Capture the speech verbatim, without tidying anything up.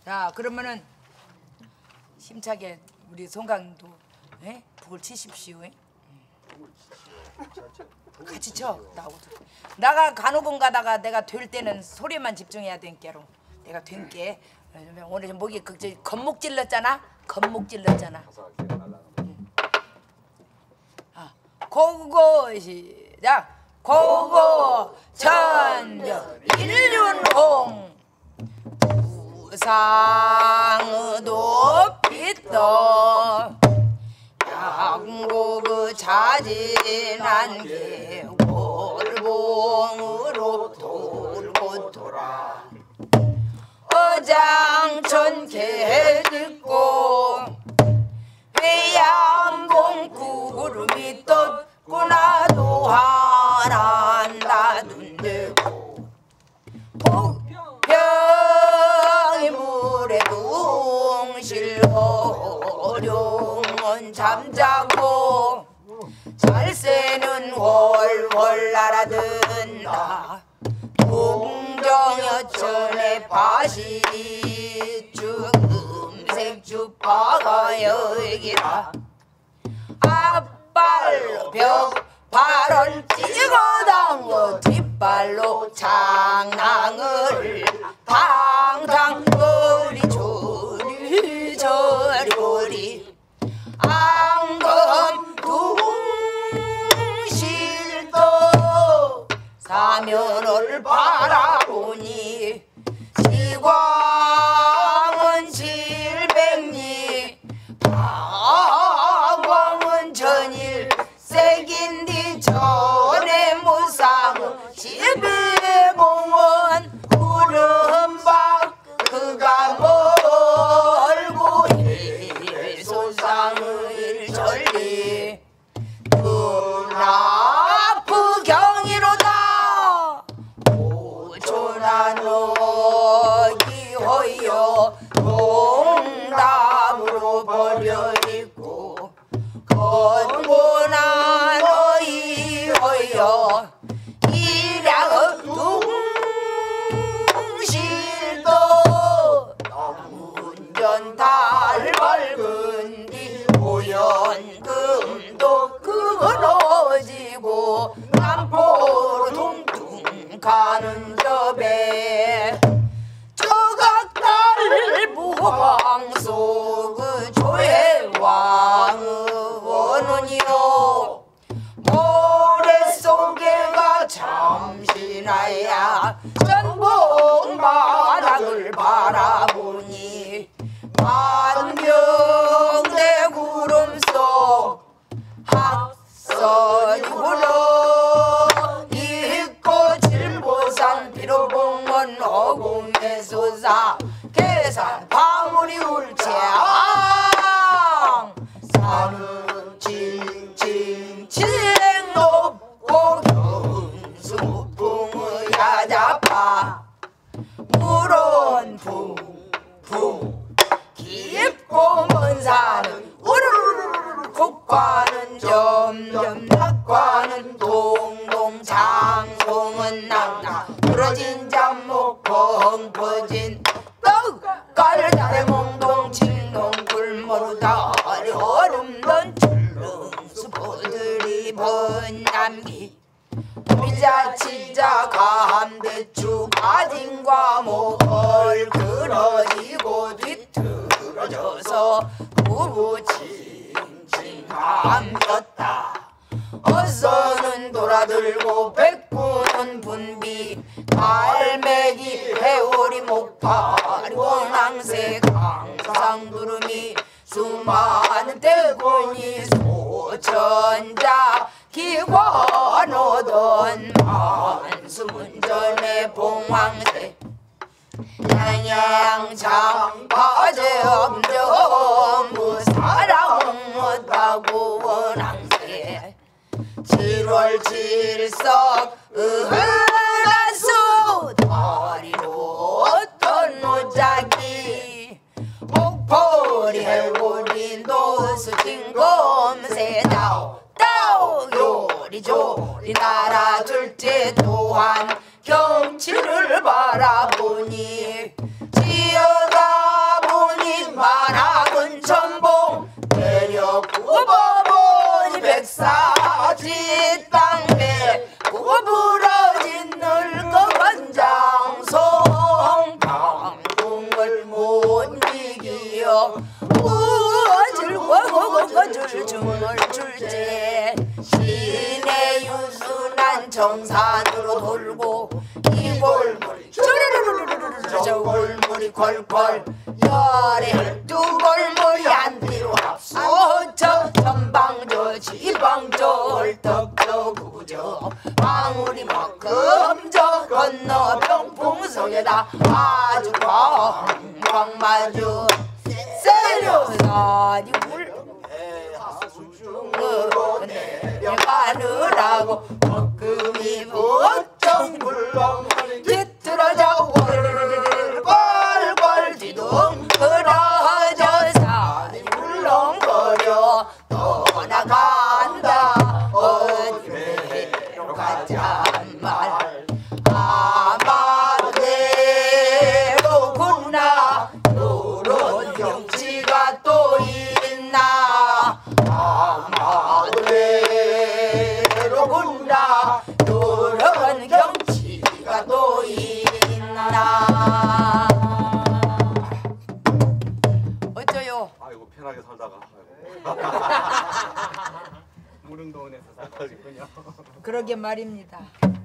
자, 그러면은 힘차게 우리 송강도 에? 북을 치십시오. 에? 같이 쳐. 나하고 나가 간호군 가다가 내가 될 때는 소리만 집중해야 된께로 내가 된께 오늘 좀 목이 그 겉목 찔렀잖아. 겉목 찔렀잖아. 응. 아, 고고 시작. 고고 천년 일륜홍 우상의 높이떠 양고그 자진한 게 골봉으로 돌고 돌아 어장천 개짓고 회양봉 구름이 떴구나 도하란다 눈대고 복병이 물에 둥실 어룡은 잠자고 잘새는 월월 날아든다 동정여천의 바시주 금색주 파가 여기라 앞발로 벽 발을 찍어당겨 뒷발로 장낭을 당당 거리 저리 저리 거리 앙금 둥실도 사면을 바라보니 지광은 칠백리 방광은 천일 색인디 전에 무상 십일공원 구름박 그가 멀고 일소상의 전리 눈아프 경이로다 오천안옥이 허여 동담으로 버려있고 건곤한 어이 허여 일양의 둥실도 운전 달 밝은 뒤 오연금도 그거러지고 남포로 둥둥 가는 저배 저각달 무황소 그 조해왕의 원원이요 모래속에가 잠시나야 전복마당을 바라보니 만병대 구름 속 학선이 흘러 있고 질보산 비로봉원 어금에 솟아 계산 방울이 울채앙 산은 칭칭칭 높고 경수 무풍의 야자파 물은 붕붕 깊고 먼 산은 우르르르 국과는 점점 낙과는 동동 장송은 낭낭 부러진 잠목 펑퍼진 떡가를 잘해 몽동 칭동 굴모르다 얼음던 출렁수포들이 번남기 밀자치자 감대추 가진과 목을 그러지고 뒤틀어져서 부부칭칭 감겼다 어서는 돌아들고 백구는 분비 갈매기 회오리 목파리 원앙새 강상두루미 수많은 떼고니 소천자 기관 오던 만수문전의 봉황새 양양장 바제엄정 무사랑 못하고 원앙새 칠월 칠석 의가수 다리로 어떤 노자기 목포리 해골이 노수진 검새 다오 다오 요리조리 나라 둘째 또한 경치를 바라보니 지어가 만학은 전봉 내려 구버보니 백사지 땅에 구부러진 늙어간 장송 방궁을 못 이기어 우어줄 거줄 춤을 줄지 시내 유순한 정산으로 돌고 이 골물이 저 골물이 콜콜 열에 두 골물이 안 뒤로 합수쳐 전방저 지방저 헐떡저 구저 방울이만큼 저 건너 병풍성에다 아주 광광마주 세려다니 울릉으로 내려가느라고 뻐끔이 부쩍 굴렁 뒤틀어져 꼴꼴 뒤둥그러져 산이 울렁거려 떠나간다 어디로 가잔 말 아마도 내로구나 요런 경치가 또 있나 아마도 내로구나 요런 경치가 또 있나 어쩌요? 아이고 편하게 살다가 무릉도원에서 살거든요. 그러게 말입니다.